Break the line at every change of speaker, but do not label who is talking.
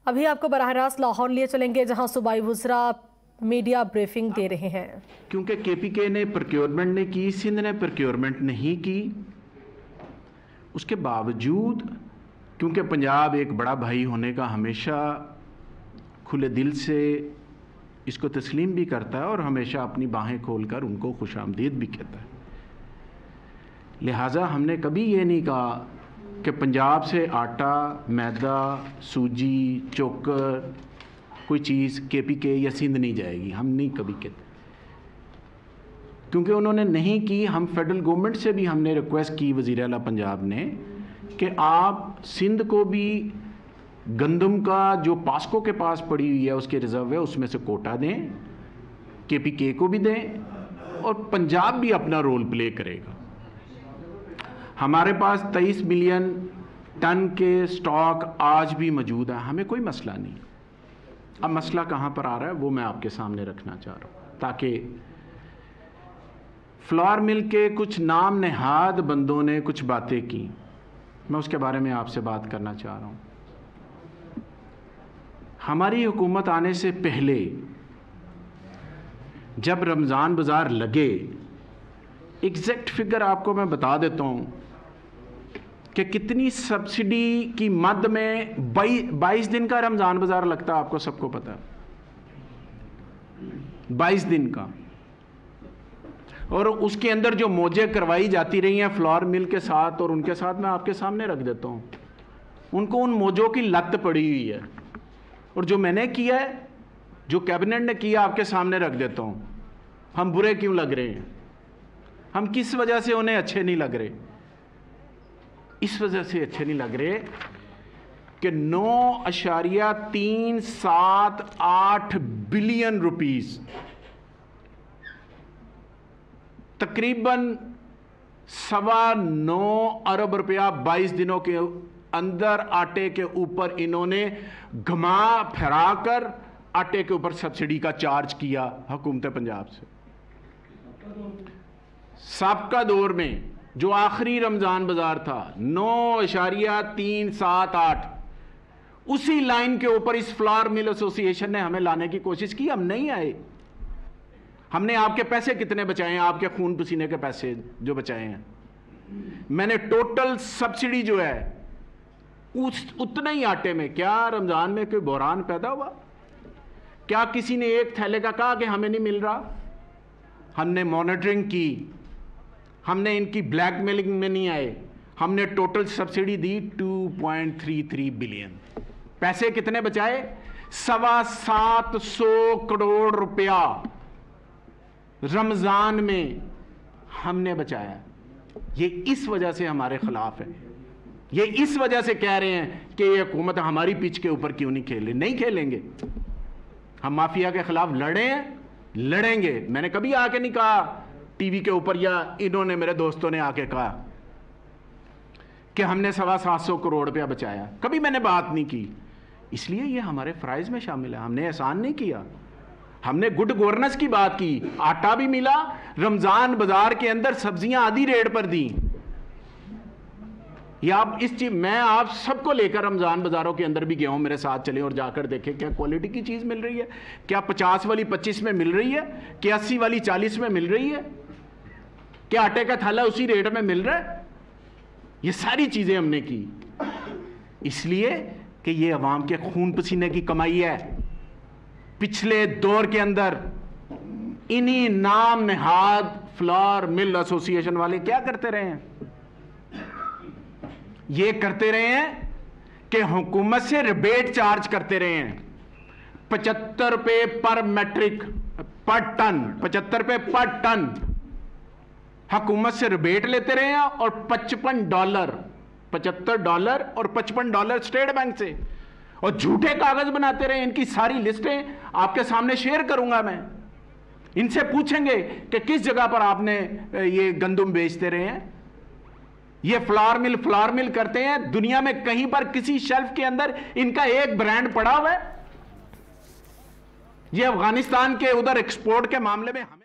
अभी आपको बराह रास्त लाहौर लिए चलेंगे जहां सूबाई वुज़रा मीडिया ब्रीफिंग दे रहे हैं।
क्योंकि केपीके ने प्रोक्योरमेंट ने की, सिंध ने प्रोक्योरमेंट नहीं की, उसके बावजूद क्योंकि पंजाब एक बड़ा भाई होने का हमेशा खुले दिल से इसको तस्लीम भी करता है और हमेशा अपनी बाहें खोलकर उनको खुशामदीद भी कहता है। लिहाजा हमने कभी ये नहीं कहा कि पंजाब से आटा, मैदा, सूजी, चोकर कोई चीज़ केपीके या सिंध नहीं जाएगी, हम नहीं कभी कहते, क्योंकि उन्होंने नहीं की। हम फेडरल गवर्नमेंट से भी हमने रिक्वेस्ट की, वज़ीर आला पंजाब ने, कि आप सिंध को भी गंदम का जो पास्को के पास पड़ी हुई है उसके रिजर्व है उसमें से कोटा दें, केपीके को भी दें और पंजाब भी अपना रोल प्ले करेगा। हमारे पास 23 मिलियन टन के स्टॉक आज भी मौजूद है, हमें कोई मसला नहीं। अब मसला कहाँ पर आ रहा है वो मैं आपके सामने रखना चाह रहा हूँ, ताकि फ्लावर मिल के कुछ नाम नहाद बंदों ने कुछ बातें की, मैं उसके बारे में आपसे बात करना चाह रहा हूँ। हमारी हुकूमत आने से पहले जब रमज़ान बाज़ार लगे, एग्जैक्ट फिगर आपको मैं बता देता हूँ कि कितनी सब्सिडी की मद में 22 दिन का रमज़ान बाज़ार लगता है, आपको सबको पता है, 22 दिन का। और उसके अंदर जो मौजें करवाई जाती रही हैं फ्लावर मिल के साथ, और उनके साथ मैं आपके सामने रख देता हूँ, उनको उन मौजों की लत पड़ी हुई है। और जो मैंने किया है, जो कैबिनेट ने किया, आपके सामने रख देता हूँ। हम बुरे क्यों लग रहे हैं, हम किस वजह से उन्हें अच्छे नहीं लग रहे? इस वजह से अच्छे नहीं लग रहे कि 9.378 बिलियन रुपीस, तकरीबन 9.25 अरब रुपया 22 दिनों के अंदर आटे के ऊपर इन्होंने घुमा फिरा कर आटे के ऊपर सब्सिडी का चार्ज किया हुकूमत पंजाब से। साबका दौर में जो आखिरी रमज़ान बाज़ार था 9.378, उसी लाइन के ऊपर इस फ्लावर मिल एसोसिएशन ने हमें लाने की कोशिश की, हम नहीं आए। हमने आपके पैसे कितने बचाए हैं, आपके खून पसीने के पैसे जो बचाए हैं, मैंने टोटल सब्सिडी जो है उतना ही आटे में, क्या रमज़ान में कोई बहरान पैदा हुआ? क्या किसी ने एक थैले का कहा कि हमें नहीं मिल रहा? हमने मॉनिटरिंग की, हमने इनकी ब्लैकमेलिंग में नहीं आए, हमने टोटल सब्सिडी दी 2.33 बिलियन। पैसे कितने बचाए? 725 करोड़ रुपया रमजान में हमने बचाया। ये इस वजह से हमारे खिलाफ है, ये इस वजह से कह रहे हैं कि ये हुकूमत हमारी पिच के ऊपर क्यों नहीं खेल रही। नहीं खेलेंगे, हम माफिया के खिलाफ लड़े हैं, लड़ेंगे। मैंने कभी आके नहीं कहा टीवी के ऊपर, या इन्होंने मेरे दोस्तों ने आके कहा कि हमने 725 करोड़ रुपया बचाया, कभी मैंने बात नहीं की। इसलिए ये हमारे फ़राइज़ में शामिल है, हमने एहसान नहीं किया, हमने गुड गवर्नेंस की बात की। आटा भी मिला, रमजान बाजार के अंदर सब्जियां आधी रेट पर दी। या आप इस चीज, मैं आप सबको लेकर रमजान बाजारों के अंदर भी गया हूं, मेरे साथ चले और जाकर देखें क्या क्वालिटी की चीज मिल रही है, क्या 50 वाली 25 में मिल रही है, क्या 80 वाली 40 में मिल रही है, क्या आटे का थैला उसी रेट में मिल रहा है। ये सारी चीजें हमने की इसलिए कि ये अवाम के खून पसीने की कमाई है। पिछले दौर के अंदर इन्हीं नाम नहाद फ्लावर मिल एसोसिएशन वाले क्या करते रहे हैं? ये करते रहे हैं कि हुकूमत से रिबेट चार्ज करते रहे हैं। 75 रुपए पर मैट्रिक पर टन, 75 रुपए पर टन हुकूमत से रिबेट लेते रहे हैं, और $55, $75 और $55 स्टेट बैंक से, और झूठे कागज बनाते रहे। इनकी सारी लिस्टें आपके सामने शेयर करूंगा मैं। इनसे पूछेंगे कि किस जगह पर आपने ये गंदम बेचते रहे हैं। ये फ्लावर मिल करते हैं, दुनिया में कहीं पर किसी शेल्फ के अंदर इनका एक ब्रांड पड़ा हुआ है? ये अफगानिस्तान के उधर एक्सपोर्ट के मामले में हमें